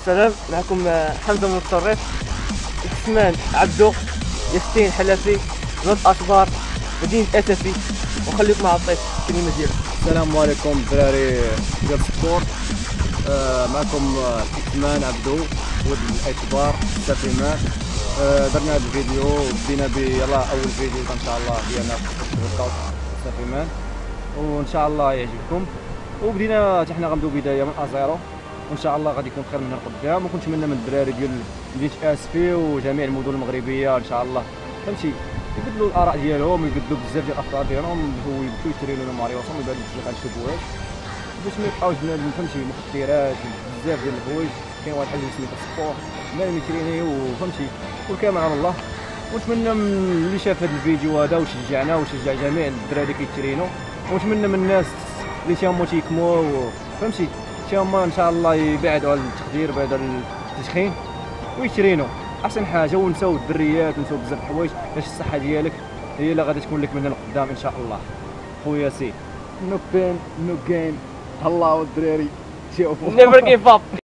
السلام. معكم حمزة متصرف، عثمان عبدو، ياسين حلفي، نوض أشبار، مدينة أسفي. وخليكم مع الطيف الكلمة ديالو. السلام عليكم الدراري ديال السبورت. معكم عثمان عبدو ولد الاشبار السفيمان. درنا هذا الفيديو بدينا يلا اول فيديو ان شاء الله ديالنا في الورك السفيمان، وان شاء الله يعجبكم. وبدينا حتى حنا غنبداو بدايه من ازيرو، وان شاء الله غادي يكون خير من القدام. وكنتمنى من الدراري ديال مدينه اسفي وجميع المدن المغربيه ان شاء الله فهمتي يبدلوا الاراء ديالهم، يبدلوا بزاف ديال الافكار ديالهم، ويبداو يشريو لنا ماريوسهم ويبانوا بزاف على الشبهات باش ما يبقاوش بنادم فهمتي مخدرات بزاف ديال الحوايج. كاين واحد الحاجه سميتها السبور بنادم يتريني وفهمتي والكامل على الله. ونتمنى من اللي شاف هذا الفيديو هذا وشجعنا وشجع جميع الدراري اللي كيترينوا، ونتمنى من الناس اللي تيهمو تيكموا فهمتي تيهما ان شاء الله يبعدوا على التخدير، يبعدوا على التدخين ويترينوا احسن حاجه، ونساو الدريات ونساو بزاف الحوايج باش الصحه ديالك هي اللي غادي تكون لك من القدام ان شاء الله. خويا سي نو بين نو جيم. الله والدراري شوفوا Never give up.